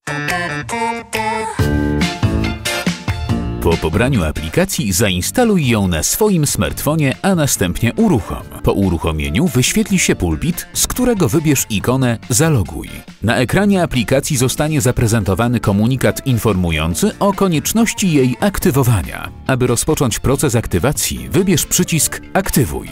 Po pobraniu aplikacji zainstaluj ją na swoim smartfonie, a następnie uruchom. Po uruchomieniu wyświetli się pulpit, z którego wybierz ikonę Zaloguj. Na ekranie aplikacji zostanie zaprezentowany komunikat informujący o konieczności jej aktywowania. Aby rozpocząć proces aktywacji, wybierz przycisk Aktywuj.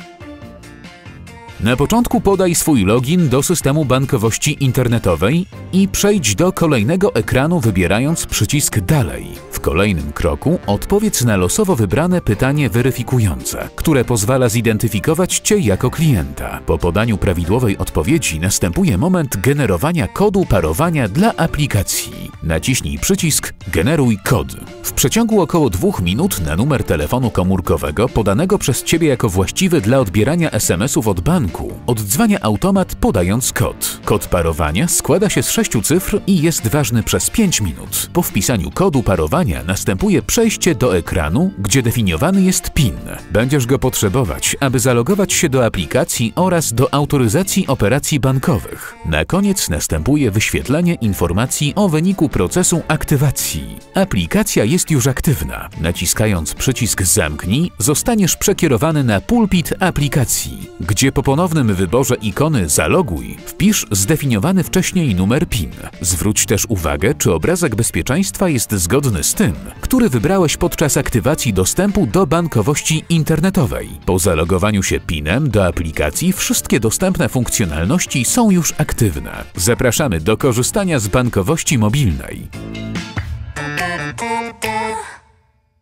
Na początku podaj swój login do systemu bankowości internetowej i przejdź do kolejnego ekranu, wybierając przycisk Dalej. W kolejnym kroku odpowiedz na losowo wybrane pytanie weryfikujące, które pozwala zidentyfikować Cię jako klienta. Po podaniu prawidłowej odpowiedzi następuje moment generowania kodu parowania dla aplikacji. Naciśnij przycisk Generuj kod. W przeciągu około 2 minut na numer telefonu komórkowego podanego przez Ciebie jako właściwy dla odbierania SMS-ów od banku oddzwania automat, podając kod. Kod parowania składa się z 6 cyfr i jest ważny przez 5 minut. Po wpisaniu kodu parowania następuje przejście do ekranu, gdzie definiowany jest PIN. Będziesz go potrzebować, aby zalogować się do aplikacji oraz do autoryzacji operacji bankowych. Na koniec następuje wyświetlenie informacji o wyniku procesu aktywacji. Aplikacja jest już aktywna. Naciskając przycisk Zamknij, zostaniesz przekierowany na pulpit aplikacji, gdzie po ponownym wyborze ikony Zaloguj wpisz zdefiniowany wcześniej numer PIN. Zwróć też uwagę, czy obrazek bezpieczeństwa jest zgodny z tym, który wybrałeś podczas aktywacji dostępu do bankowości internetowej. Po zalogowaniu się PIN-em do aplikacji wszystkie dostępne funkcjonalności są już aktywne. Zapraszamy do korzystania z bankowości mobilnej.